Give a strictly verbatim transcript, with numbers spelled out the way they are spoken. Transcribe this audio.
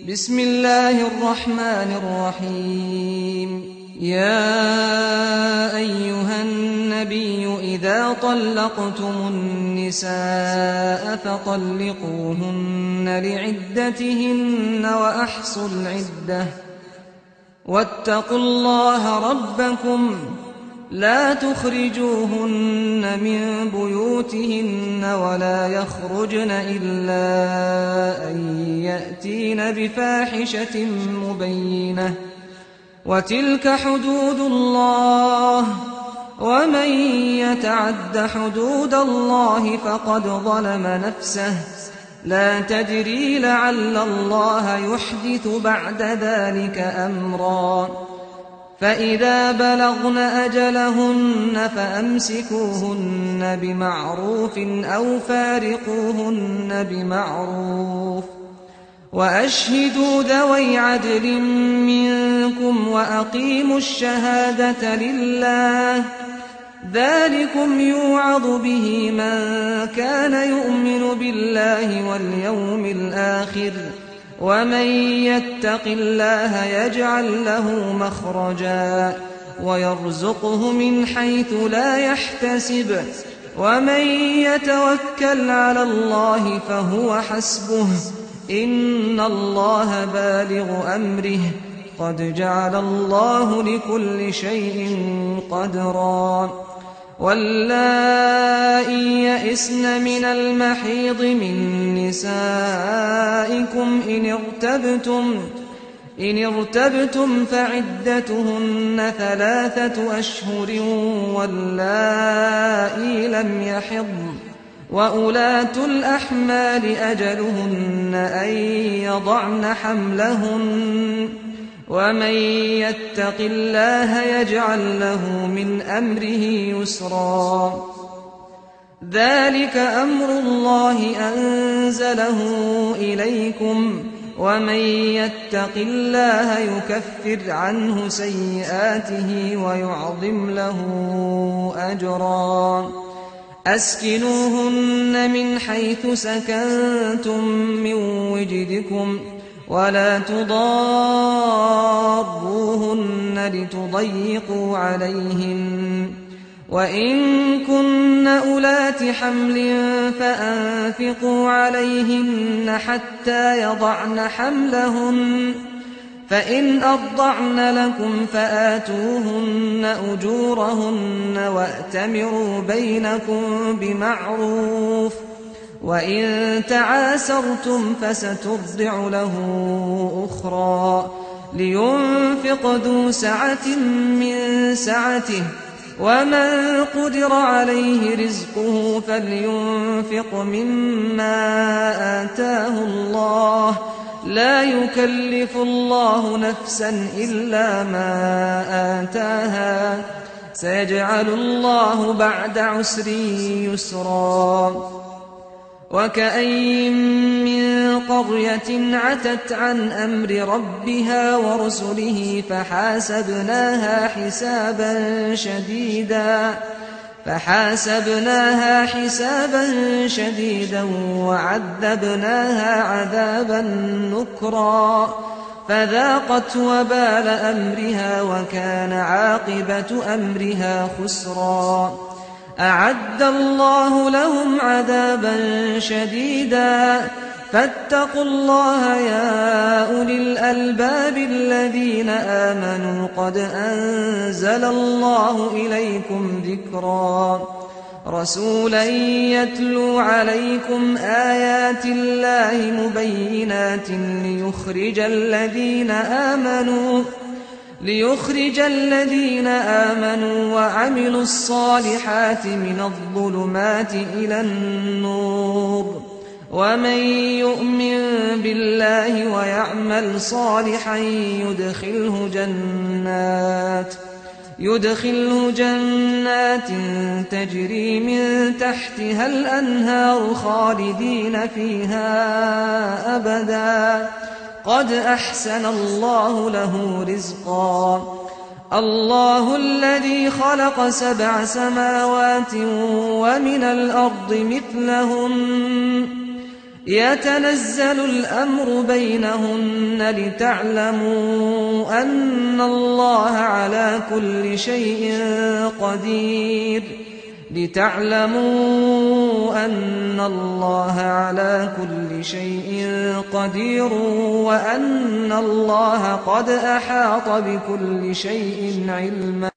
بسم الله الرحمن الرحيم. يا أيها النبي إذا طلقتم النساء فطلقوهن لعدتهن وأحصوا العدة واتقوا الله ربكم لا تخرجوهن من بيوتهن ولا يخرجن إلا أن يأتين بفاحشة مبينة وتلك حدود الله ومن يتعد حدود الله فقد ظلم نفسه لا تدري لعل الله يحدث بعد ذلك أمرا فإذا بلغن أجلهن فأمسكوهن بمعروف أو فارقوهن بمعروف وأشهدوا ذوي عدل منكم وأقيموا الشهادة لله ذلكم يوعظ به من كان يؤمن بالله واليوم الآخر ومن يتق الله يجعل له مخرجا ويرزقه من حيث لا يحتسب ومن يتوكل على الله فهو حسبه إن الله بالغ أمره قد جعل الله لكل شيء قدرا واللائي يئسن من المحيض من نسائكم إن ارتبتم إن ارتبتم فعدتهن ثلاثة أشهر واللائي لم يحضن وأولاة الأحمال أجلهن أن يضعن حملهن ومن يتق الله يجعل له من أمره يسرا ذلك أمر الله أنزله إليكم ومن يتق الله يكفر عنه سيئاته ويعظم له أجرا أسكنوهن من حيث سكنتم من وجدكم ولا تضاروهن لتضيقوا عليهن وإن كن أولات حمل فأنفقوا عليهن حتى يضعن حملهن فإن أرضعن لكم فآتوهن أجورهن وأتمروا بينكم بمعروف وإن تعاسرتم فسترضع له أخرى لينفق ذو سعة من سعته ومن قدر عليه رزقه فلينفق مما آتاه الله لا يكلف الله نفسا إلا ما آتاها سيجعل الله بعد عسر يسرا وكأين من قرية عتت عن أمر ربها ورسله فحاسبناها حسابا شديدا فحاسبناها حسابا شديدا وعذبناها عذابا نكرا فذاقت وبال أمرها وكان عاقبة أمرها خسرا أعد الله لهم عذابا شديدا فاتقوا الله يا أولي الألباب الذين آمنوا قد أنزل الله إليكم ذكرا رسولا يتلو عليكم آيات الله مبينات ليخرج الذين آمنوا ليخرج الذين آمنوا وعملوا الصالحات من الظلمات إلى النور ومن يؤمن بالله ويعمل صالحا يدخله جنات يدخله جنات تجري من تحتها الأنهار خالدين فيها أبدا قد أحسن الله له رزقا الله الذي خلق سبع سماوات ومن الأرض مثلهن يتنزل الأمر بينهن لتعلموا أن الله على كل شيء قدير لتعلموا أن الله على كل شيء قدير وأن الله قد أحاط بكل شيء علما.